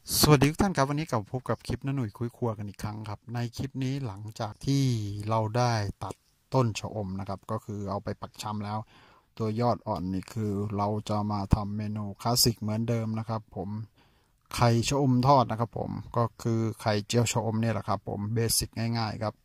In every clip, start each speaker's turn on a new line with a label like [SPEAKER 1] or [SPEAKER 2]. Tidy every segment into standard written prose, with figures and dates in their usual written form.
[SPEAKER 1] สวัสดีทุกท่านครับวันนี้กลับพบกับคลิปน้าหนุ่ยคุยครัวกันอีกครั้งครับในคลิปนี้หลังจากที่เราได้ตัดต้นชะอมนะครับก็คือเอาไปปักชำแล้วตัวยอดอ่อนนี่คือเราจะมาทำเมนูคลาสสิกเหมือนเดิมนะครับผมไข่ชะอมทอดนะครับผมก็คือไข่เจียวชะอมเนี่ยแหละครับผมเบสิกง่ายๆครับ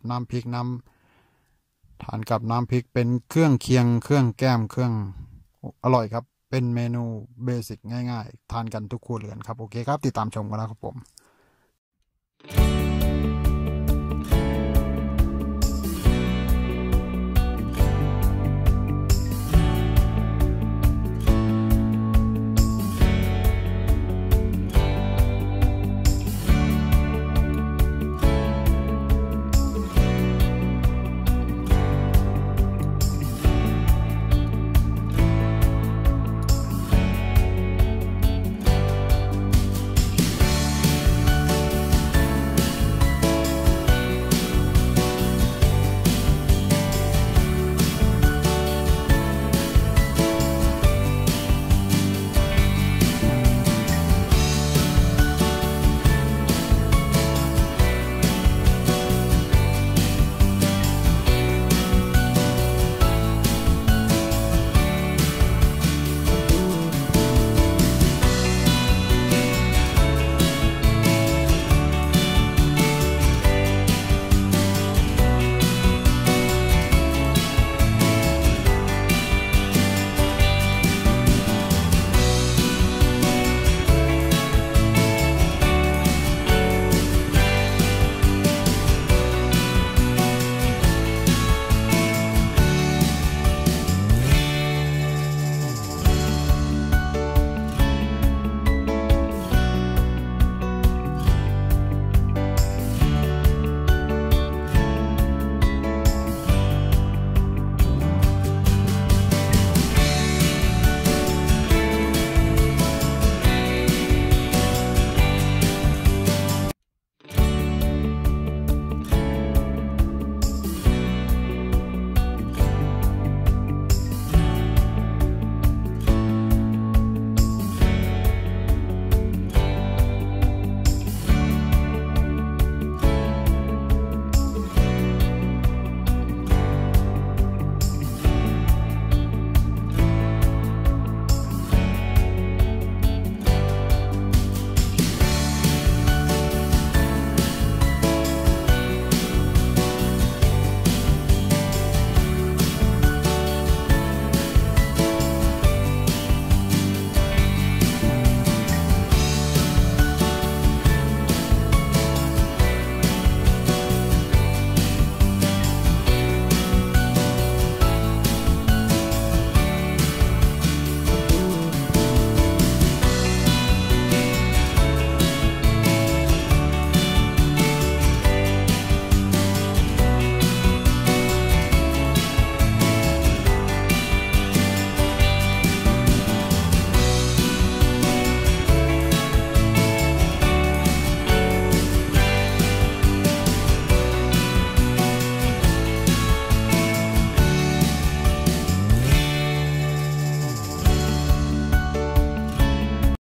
[SPEAKER 1] ทานกับน้ำพริกเป็นเครื่องเคียงเครื่องแก้มเครื่องอร่อยครับเป็นเมนูเบสิกง่ายๆทานกันทุกครัวเรือนครับโอเคครับติดตามชมกันนะครับผม